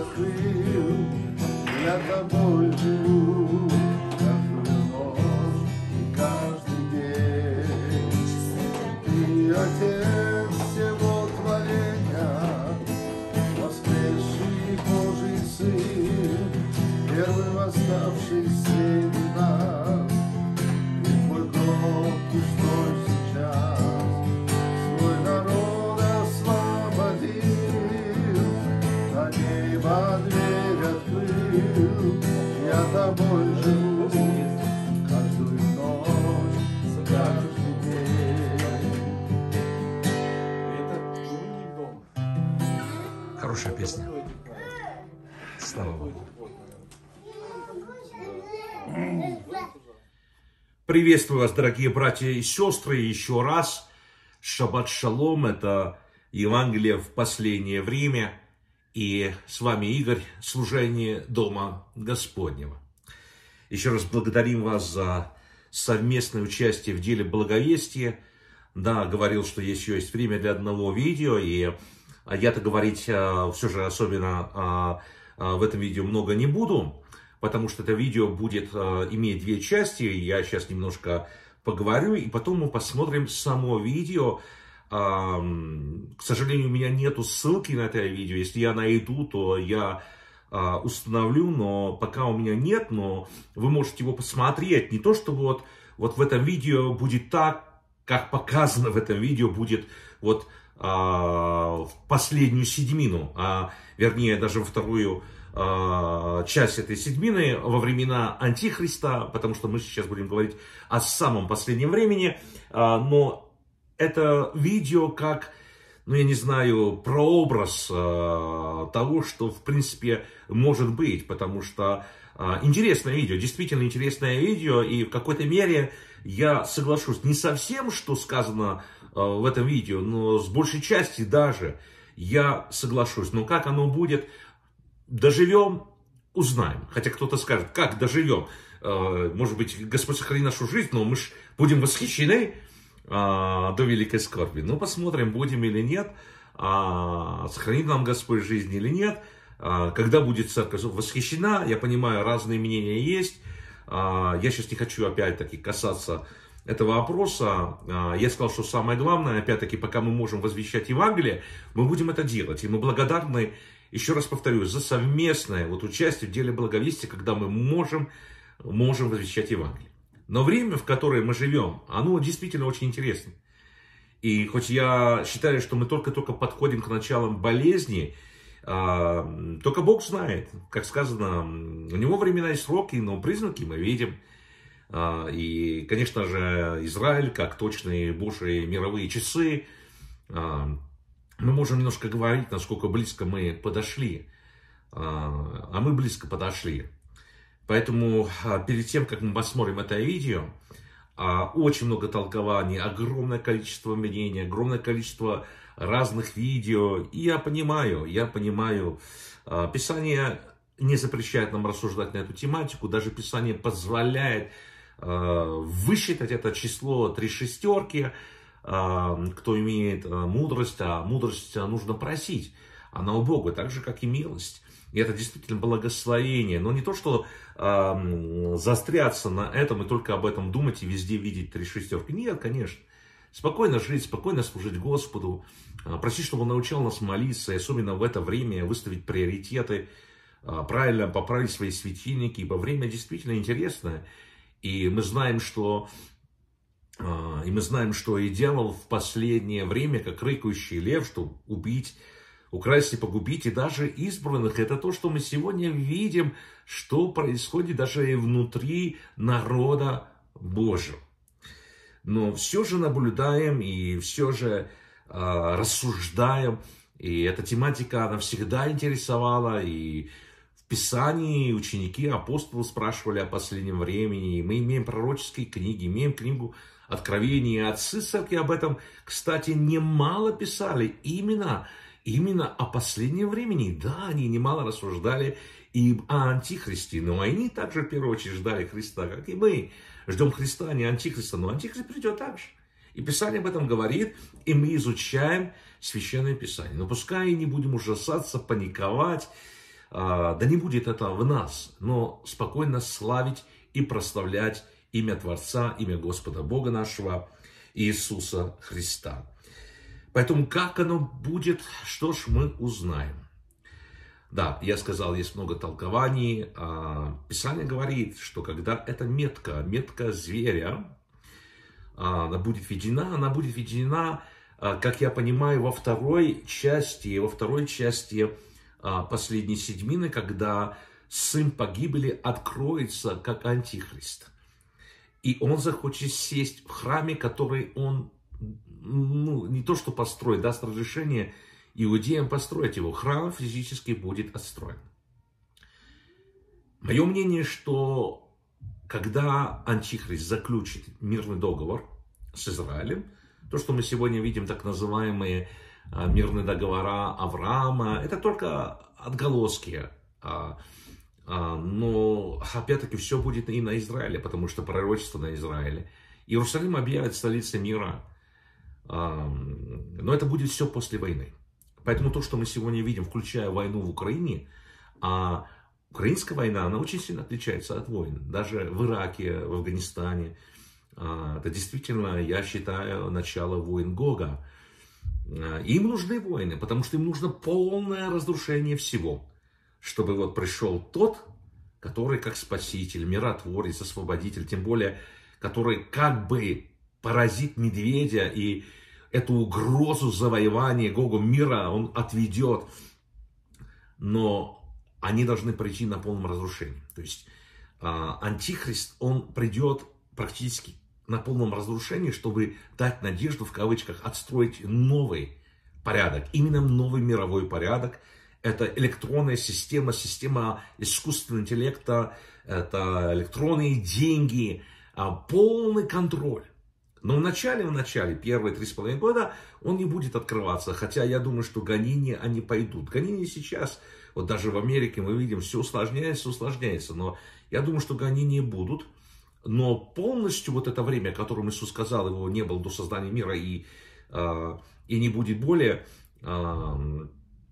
открыл, я тобой живу каждую ночь и каждый день. Ты Отец всего творения, воскресший Божий Сын, первый восставший среди нас. И твой гроб пустой сейчас свой народ освободил, на небо дверь открыл, я тобой живу каждую ночь, каждый день. Хорошая песня. Слава Богу. Приветствую вас, дорогие братья и сестры, еще раз. Шаббат шалом, это Евангелие в последнее время. И с вами Игорь, служение Дома Господнего. Еще раз благодарим вас за совместное участие в деле благовестия. Да, говорил, что еще есть время для одного видео, и я-то говорить все же особенно в этом видео много не буду, потому что это видео будет иметь две части. Я сейчас немножко поговорю, и потом мы посмотрим само видео. К сожалению, у меня нету ссылки на это видео. Если я найду, то я установлю, но пока у меня нет, но вы можете его посмотреть. Не то, что вот в этом видео будет так, как показано в этом видео, будет вот в последнюю седьмину, вернее, даже во вторую часть этой седьмины во времена Антихриста, потому что мы сейчас будем говорить о самом последнем времени, но это видео как, ну я не знаю, прообраз того, что в принципе может быть, потому что интересное видео, действительно интересное видео, и в какой-то мере я соглашусь не со всем, что сказано в этом видео, но с большей части даже я соглашусь. Но как оно будет, доживем, узнаем. Хотя кто-то скажет, как доживем? Может быть, Господь сохрани нашу жизнь, но мы же будем восхищены до великой скорби. Ну, посмотрим, будем или нет, сохранит нам Господь жизнь или нет. Когда будет церковь восхищена, я понимаю, разные мнения есть. Я сейчас не хочу опять-таки касаться этого вопроса. Я сказал, что самое главное, опять-таки, пока мы можем возвещать Евангелие, мы будем это делать. И мы благодарны, еще раз повторюсь, за совместное участие в деле благовестия, когда мы можем возвещать Евангелие. Но время, в которое мы живем, оно действительно очень интересно. И хоть я считаю, что мы только-только подходим к началам болезни, только Бог знает, как сказано, у него времена и сроки, но признаки мы видим. И, конечно же, Израиль, как точные Божьи мировые часы, мы можем немножко говорить, насколько близко мы подошли. А мы близко подошли. Поэтому перед тем, как мы посмотрим это видео, очень много толкований, огромное количество мнений, огромное количество разных видео. И я понимаю, Писание не запрещает нам рассуждать на эту тематику, даже Писание позволяет высчитать это число 3 шестерки, кто имеет мудрость, а мудрость нужно просить, она у Бога, так же, как и милость. И это действительно благословение, но не то, что заостряться на этом и только об этом думать и везде видеть 3 шестерки. Нет, конечно. Спокойно жить, спокойно служить Господу, просить, чтобы Он научил нас молиться, и особенно в это время выставить приоритеты, правильно поправить свои светильники, ибо время действительно интересное. И мы знаем, что и дьявол в последнее время, как рыкающий лев, чтобы убить, украсть и погубить, и даже избранных. Это то, что мы сегодня видим, что происходит даже и внутри народа Божьего. Но все же наблюдаем и все же рассуждаем. И эта тематика, она всегда интересовала. И в Писании ученики, апостолы спрашивали о последнем времени. И мы имеем пророческие книги, имеем книгу Откровения. Отцы церкви об этом, кстати, немало писали. Именно о последнем времени. Да, они немало рассуждали и о Антихристе. Но они также в первую очередь ждали Христа, как и мы. Ждем Христа, а не Антихриста. Но Антихрист придет так же. И Писание об этом говорит, и мы изучаем Священное Писание. Но пускай не будем ужасаться, паниковать, да не будет это в нас, но спокойно славить и прославлять имя Творца, имя Господа Бога нашего, Иисуса Христа. Поэтому как оно будет, что ж мы узнаем. Да, я сказал, есть много толкований. Писание говорит, что когда эта метка зверя, она будет введена, как я понимаю, во второй части последней седьмины, когда сын погибели откроется как антихрист. И он захочет сесть в храме, который он, не то что построит, даст разрешение иудеям построить его. Храм физически будет отстроен. Мое мнение, что когда антихрист заключит мирный договор с Израилем, то, что мы сегодня видим, так называемые мирные договора Авраама, это только отголоски. Но, опять-таки, все будет и на Израиле, потому что пророчество на Израиле. Иерусалим объявит столицей мира. Но это будет все после войны. Поэтому то, что мы сегодня видим, включая войну в Украине, украинская война, она очень сильно отличается от войн. Даже в Ираке, в Афганистане. Это действительно, я считаю, начало войн Гога. Им нужны войны, потому что им нужно полное разрушение всего, чтобы вот пришел тот, который как спаситель, миротворец, освободитель, тем более, который как бы поразит медведя и эту угрозу завоевания Гогом мира он отведет. Но они должны прийти на полном разрушении. То есть антихрист, он придет практически на полном разрушении, чтобы дать надежду, в кавычках, отстроить новый порядок. Именно новый мировой порядок. Это электронная система, система искусственного интеллекта, это электронные деньги, полный контроль. Но в начале, первые 3,5 года, он не будет открываться. Хотя я думаю, что гонения, они пойдут. Гонения сейчас, вот даже в Америке мы видим, все усложняется. Но я думаю, что гонения будут. Но полностью вот это время, которое Иисус сказал, его не было до создания мира и не будет более, то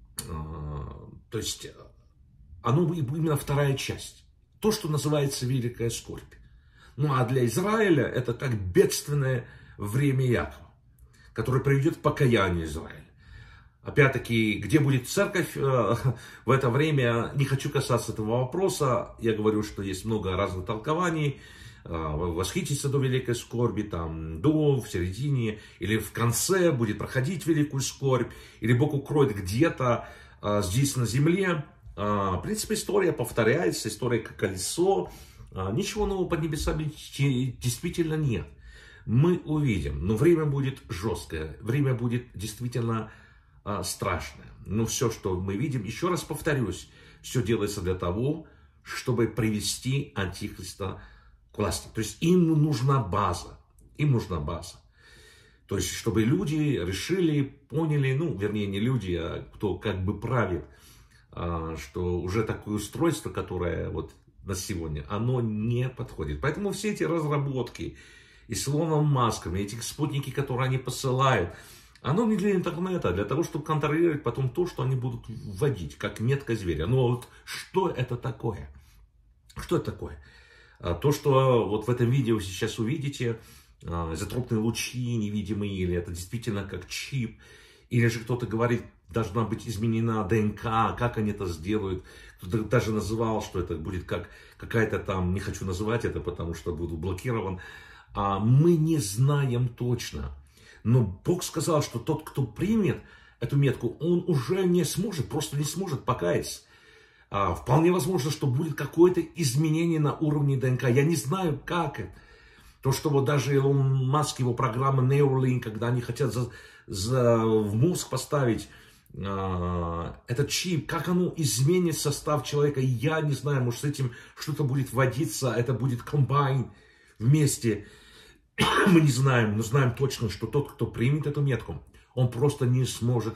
есть оно именно вторая часть. То, что называется великая скорбь. Ну а для Израиля это как бедственное время Якова, которое приведет к покаянию Израиля. Опять-таки, где будет церковь в это время, не хочу касаться этого вопроса. Я говорю, что есть много разных толкований. Восхититься до великой скорби, там, до, в середине, или в конце будет проходить великую скорбь, или Бог укроет где-то здесь на земле. В принципе, история повторяется, история как колесо. Ничего нового под небесами действительно нет. Мы увидим, но время будет жесткое, время будет действительно страшное. Но все, что мы видим, еще раз повторюсь, все делается для того, чтобы привести антихриста к власти. То есть им нужна база. То есть, чтобы люди решили, поняли, вернее, не люди, а кто как бы правит, что уже такое устройство, которое вот на сегодня, оно не подходит. Поэтому все эти разработки и с Илоном Маском, и эти спутники, которые они посылают, оно не для интернета, а для того, чтобы контролировать потом то, что они будут вводить, как метка зверя. Но вот что это такое? Что это такое? То, что вот в этом видео сейчас увидите, изотропные лучи невидимые, или это действительно как чип, или же кто-то говорит, должна быть изменена ДНК, как они это сделают. Кто-то даже называл, что это будет как какая-то там, не хочу называть это, потому что буду блокирован. Мы не знаем точно. Но Бог сказал, что тот, кто примет эту метку, он уже не сможет, просто не сможет покаяться. Вполне возможно, что будет какое-то изменение на уровне ДНК. Я не знаю, как это. То, что вот даже Илон Маск, его программа Neuralink, когда они хотят в мозг поставить этот чип, как оно изменит состав человека, я не знаю, может с этим что-то будет вводиться, это будет комбайн вместе. Мы не знаем, но знаем точно, что тот, кто примет эту метку, он просто не сможет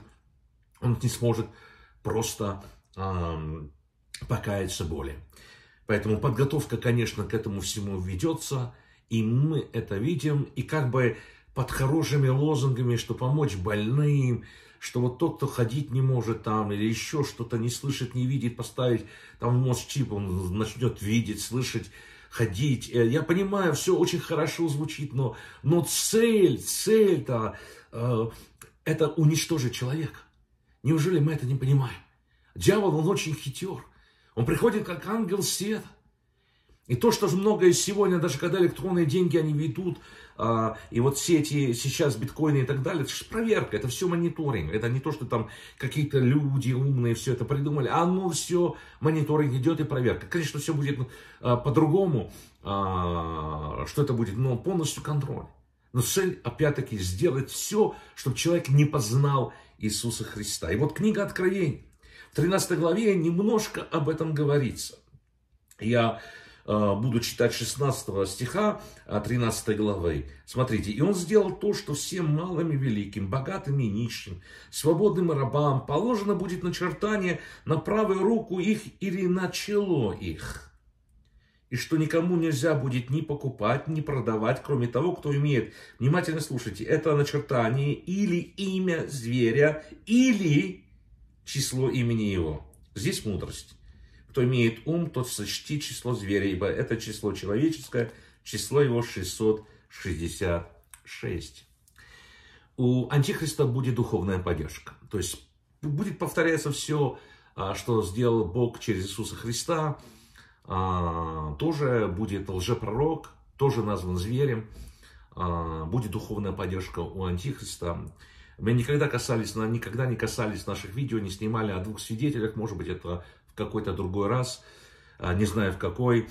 просто покаяться более. Поэтому подготовка, конечно, к этому всему ведется, и мы это видим, и как бы под хорошими лозунгами, что помочь больным, что вот тот, кто ходить не может там, или еще что-то не слышит, не видит, поставить там в мозг чип, он начнет видеть, слышать, ходить. Я понимаю, все очень хорошо звучит, но цель-то, это уничтожить человека. Неужели мы это не понимаем? Дьявол, он очень хитер. Он приходит как ангел света. И то, что многое сегодня, даже когда электронные деньги они ведут, и вот все эти сейчас биткоины и так далее, это же проверка, это все мониторинг. Это не то, что там какие-то люди умные все это придумали, а оно все мониторинг идет и проверка. Конечно, все будет по-другому, что это будет, но полностью контроль. Но цель, опять-таки, сделать все, чтобы человек не познал Иисуса Христа. И вот книга Откровений, в 13 главе немножко об этом говорится. Я буду читать 16 стиха 13 главы. Смотрите. «И он сделал то, что всем малым и великим, богатым и нищим, свободным и рабам положено будет начертание на правую руку их или на чело их. И что никому нельзя будет ни покупать, ни продавать, кроме того, кто имеет». Внимательно слушайте. Это начертание или имя зверя, или число имени его. Здесь мудрость. Кто имеет ум, тот сочти число зверя, ибо это число человеческое, число его 666. У Антихриста будет духовная поддержка. То есть будет повторяться все, что сделал Бог через Иисуса Христа. Тоже будет лжепророк, тоже назван зверем. Будет духовная поддержка у Антихриста. Мы никогда не касались наших видео, не снимали о двух свидетелях. Может быть, это в какой-то другой раз, не знаю в какой.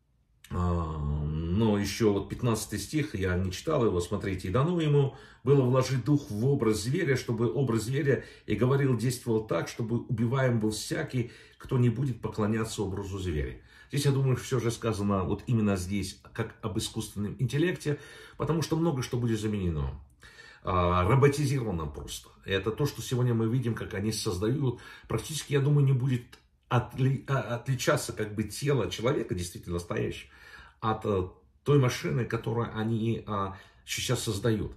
Но еще вот 15 стих, я не читал его, смотрите. «И дано ему было вложить дух в образ зверя, чтобы образ зверя и говорил, действовал так, чтобы убиваем был всякий, кто не будет поклоняться образу зверя». Здесь, я думаю, все же сказано вот именно здесь, как об искусственном интеллекте, потому что много что будет заменено. Роботизировано просто. Это то, что сегодня мы видим, как они создают. Практически, я думаю, не будет отличаться как бы тело человека, действительно настоящего, от той машины, которую они сейчас создают.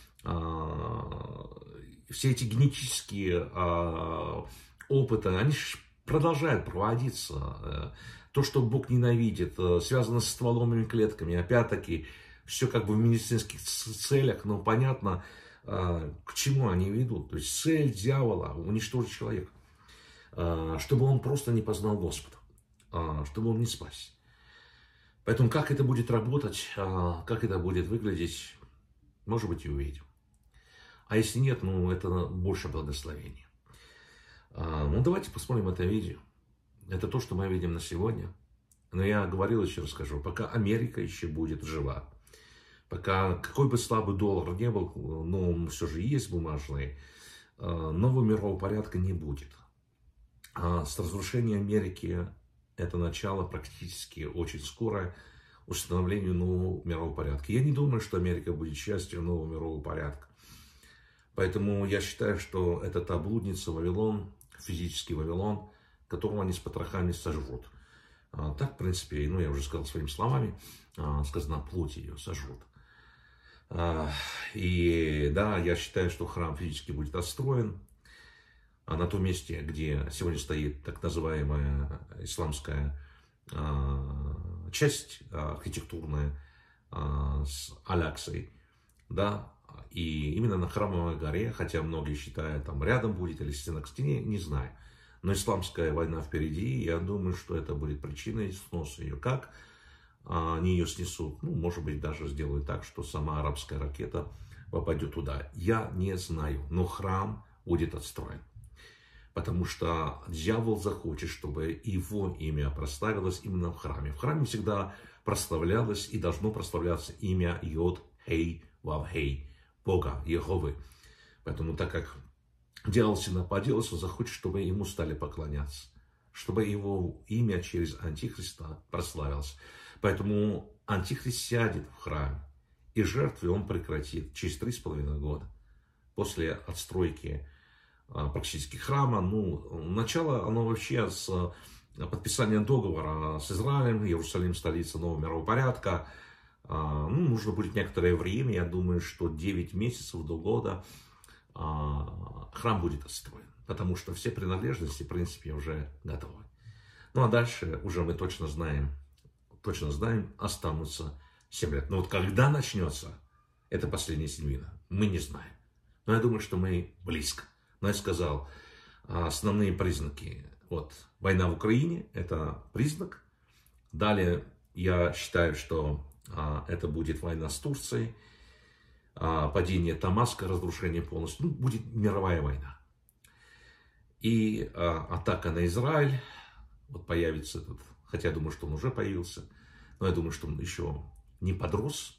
Все эти генетические опыты, они продолжают проводиться. То, что Бог ненавидит, связано с стволовыми клетками. Опять-таки, все как бы в медицинских целях, но понятно, к чему они ведут. То есть цель дьявола — уничтожить человека, чтобы он просто не познал Господа, чтобы он не спасся. Поэтому как это будет работать, как это будет выглядеть, может быть, и увидим. А если нет, ну это больше благословения. Ну давайте посмотрим это видео. Это то, что мы видим на сегодня. Но я говорил, еще расскажу, пока Америка еще будет жива, пока какой бы слабый доллар не был, но он все же есть бумажный, нового мирового порядка не будет. С разрушением Америки это начало практически очень скоро установлению нового мирового порядка. Я не думаю, что Америка будет частью нового мирового порядка. Поэтому я считаю, что это та блудница Вавилон, физический Вавилон, которого они с потрохами сожрут. Так, в принципе, ну я уже сказал своими словами, сказано, плоть ее сожрут. И да, я считаю, что храм физически будет отстроен. На том месте, где сегодня стоит так называемая исламская часть архитектурная с Аляксой, да, и именно на Храмовой горе, хотя многие считают, там рядом будет или стена к стене, не знаю. Но исламская война впереди, и я думаю, что это будет причиной сноса ее. Как они ее снесут? Ну, может быть, даже сделают так, что сама арабская ракета попадет туда. Я не знаю, но храм будет отстроен. Потому что дьявол захочет, чтобы его имя прославилось именно в храме. В храме всегда прославлялось и должно прославляться имя Йод-Хей-Вав-Хей, Бога, Йеговы. Поэтому, так как дьявол всегда поделался, захочет, чтобы ему стали поклоняться. Чтобы его имя через Антихриста прославилось. Поэтому Антихрист сядет в храме. И жертвы он прекратит через 3,5 года. После отстройки практически храма. Ну, начало оно вообще с подписания договора с Израилем, Иерусалим, столица нового мирового порядка. нужно будет некоторое время, я думаю, что 9 месяцев до года храм будет отстроен, потому что все принадлежности, в принципе, уже готовы. Ну а дальше уже мы точно знаем, останутся 7 лет. Но вот когда начнется эта последняя седьмина, мы не знаем. Но я думаю, что мы близко. Но я сказал, основные признаки. Вот, война в Украине – это признак. Далее я считаю, что это будет война с Турцией, падение Дамаска, разрушение полностью. Будет мировая война. И атака на Израиль. Вот появится этот, хотя я думаю, что он уже появился, но я думаю, что он еще не подрос.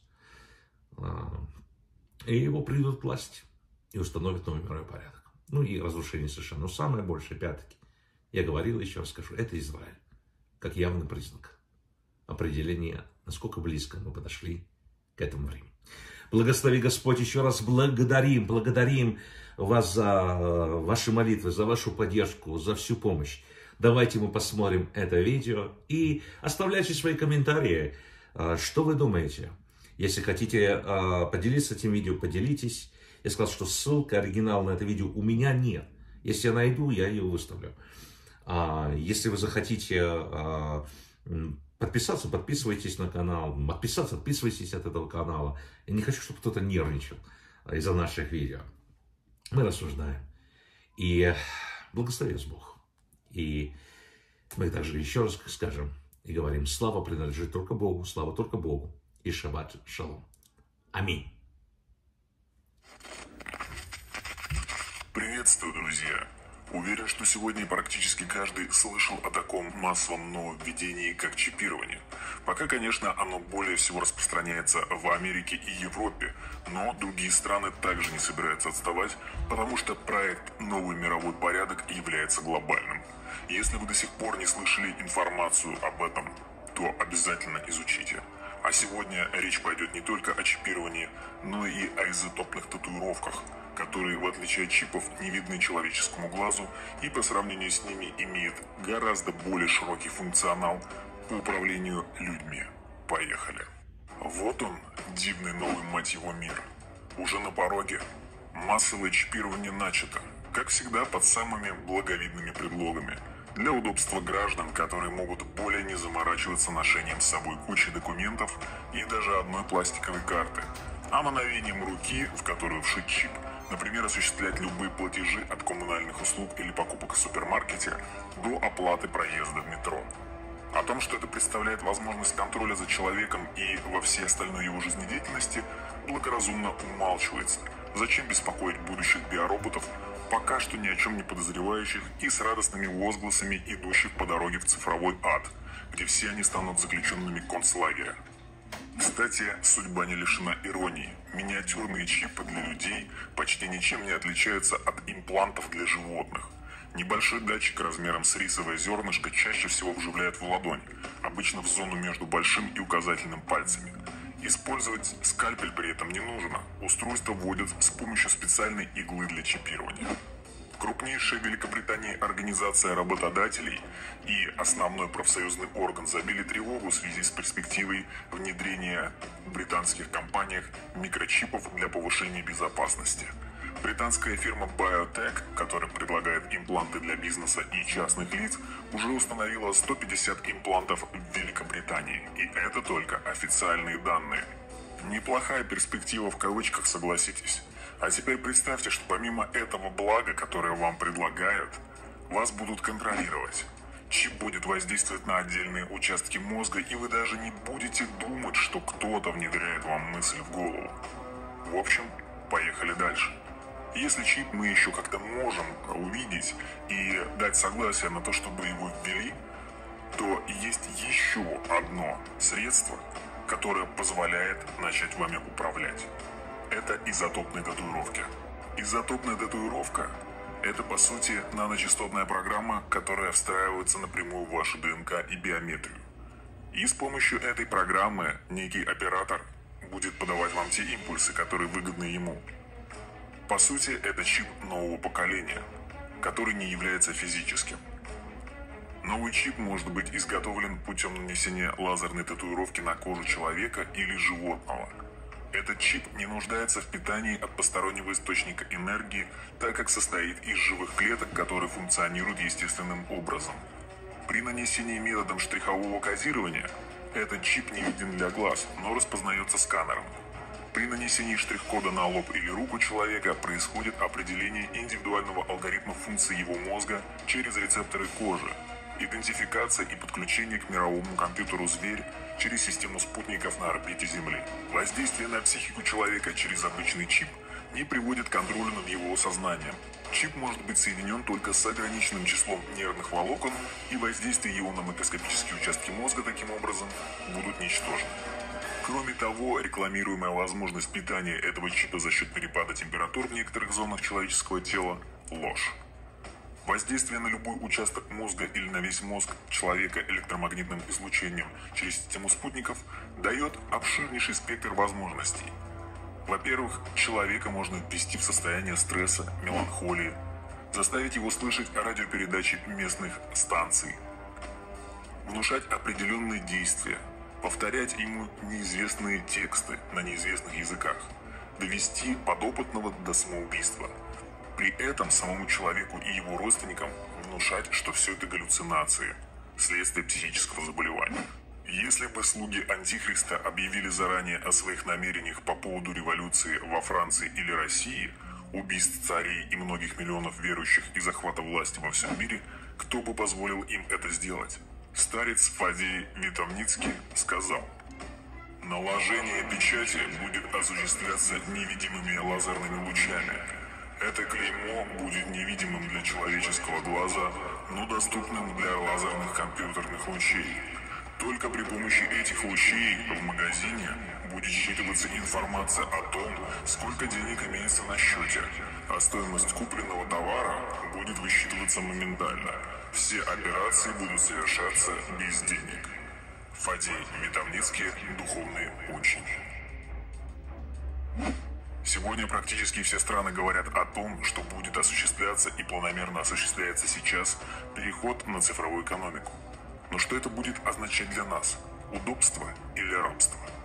И его придут к власти и установят новый мировой порядок. Ну и разрушение США. Но самое большее, опять-таки, я говорил, еще раз скажу, это Израиль. Как явный признак определения, насколько близко мы подошли к этому времени. Благослови Господь, еще раз благодарим вас за ваши молитвы, за вашу поддержку, за всю помощь. Давайте мы посмотрим это видео и оставляйте свои комментарии, что вы думаете. Если хотите поделиться этим видео, поделитесь. Я сказал, что ссылка, оригинал на это видео у меня нет. Если я найду, я ее выставлю. Если вы захотите подписаться, подписывайтесь на канал. Отписывайтесь от этого канала. Я не хочу, чтобы кто-то нервничал из-за наших видео. Мы рассуждаем. И благослови вас Бог. И мы также еще раз скажем и говорим, слава принадлежит только Богу, слава только Богу. И шаббат шалом. Аминь. Приветствую, друзья! Уверен, что сегодня практически каждый слышал о таком массовом нововведении, как чипирование. Пока, конечно, оно более всего распространяется в Америке и Европе, но другие страны также не собираются отставать, потому что проект «Новый мировой порядок» является глобальным. Если вы до сих пор не слышали информацию об этом, то обязательно изучите. А сегодня речь пойдет не только о чипировании, но и о изотопных татуировках, которые, в отличие от чипов, не видны человеческому глазу и по сравнению с ними имеют гораздо более широкий функционал по управлению людьми. Поехали. Вот он, дивный новый, мать его, мир. Уже на пороге. Массовое чипирование начато, как всегда, под самыми благовидными предлогами. Для удобства граждан, которые могут более не заморачиваться ношением с собой кучи документов и даже одной пластиковой карты, а мановением руки, в которую вшит чип, например, осуществлять любые платежи от коммунальных услуг или покупок в супермаркете до оплаты проезда в метро. О том, что это представляет возможность контроля за человеком и во всей остальной его жизнедеятельности, благоразумно умалчивается. Зачем беспокоить будущих биороботов, пока что ни о чем не подозревающих и с радостными возгласами идущих по дороге в цифровой ад, где все они станут заключенными концлагеря. Кстати, судьба не лишена иронии. Миниатюрные чипы для людей почти ничем не отличаются от имплантов для животных. Небольшой датчик размером с рисовое зернышко чаще всего вживляют в ладонь, обычно в зону между большим и указательным пальцами. Использовать скальпель при этом не нужно. Устройство вводят с помощью специальной иглы для чипирования. Крупнейшая в Великобритании организация работодателей и основной профсоюзный орган забили тревогу в связи с перспективой внедрения в британских компаниях микрочипов для повышения безопасности. Британская фирма Biotech, которая предлагает импланты для бизнеса и частных лиц, уже установила 150 имплантов в Великобритании. И это только официальные данные. Неплохая перспектива в кавычках, согласитесь. А теперь представьте, что помимо этого блага, которое вам предлагают, вас будут контролировать. Чип будет воздействовать на отдельные участки мозга, и вы даже не будете думать, что кто-то внедряет вам мысль в голову. В общем, поехали дальше. Если чип мы еще как-то можем увидеть и дать согласие на то, чтобы его ввели, то есть еще одно средство, которое позволяет начать вами управлять. Это изотопные татуировки. Изотопная татуировка – это, по сути, наночастотная программа, которая встраивается напрямую в вашу ДНК и биометрию. И с помощью этой программы некий оператор будет подавать вам те импульсы, которые выгодны ему. По сути, это чип нового поколения, который не является физическим. Новый чип может быть изготовлен путем нанесения лазерной татуировки на кожу человека или животного. Этот чип не нуждается в питании от постороннего источника энергии, так как состоит из живых клеток, которые функционируют естественным образом. При нанесении методом штрихового кодирования этот чип не виден для глаз, но распознается сканером. При нанесении штрих-кода на лоб или руку человека происходит определение индивидуального алгоритма функций его мозга через рецепторы кожи, идентификация и подключение к мировому компьютеру «Зверь» через систему спутников на орбите Земли. Воздействие на психику человека через обычный чип не приводит к контролю над его сознанием. Чип может быть соединен только с ограниченным числом нервных волокон, и воздействие его на микроскопические участки мозга таким образом будут ничтожны. Кроме того, рекламируемая возможность питания этого чипа за счет перепада температур в некоторых зонах человеческого тела – ложь. Воздействие на любой участок мозга или на весь мозг человека электромагнитным излучением через систему спутников дает обширнейший спектр возможностей. Во-первых, человека можно ввести в состояние стресса, меланхолии, заставить его слышать радиопередачи местных станций, внушать определенные действия, повторять ему неизвестные тексты на неизвестных языках, довести подопытного до самоубийства. При этом самому человеку и его родственникам внушать, что все это галлюцинации, следствие психического заболевания. Если бы слуги Антихриста объявили заранее о своих намерениях по поводу революции во Франции или России, убийств царей и многих миллионов верующих и захвата власти во всем мире, кто бы позволил им это сделать? Старец Фадей Витовницкий сказал: «Наложение печати будет осуществляться невидимыми лазерными лучами. Это клеймо будет невидимым для человеческого глаза, но доступным для лазерных компьютерных лучей. Только при помощи этих лучей в магазине будет считываться информация о том, сколько денег имеется на счете, а стоимость купленного товара будет высчитываться моментально. Все операции будут совершаться без денег». Фадей Витовницкий, духовный учень. Сегодня практически все страны говорят о том, что будет осуществляться и планомерно осуществляется сейчас переход на цифровую экономику. Но что это будет означать для нас? Удобство или рабство?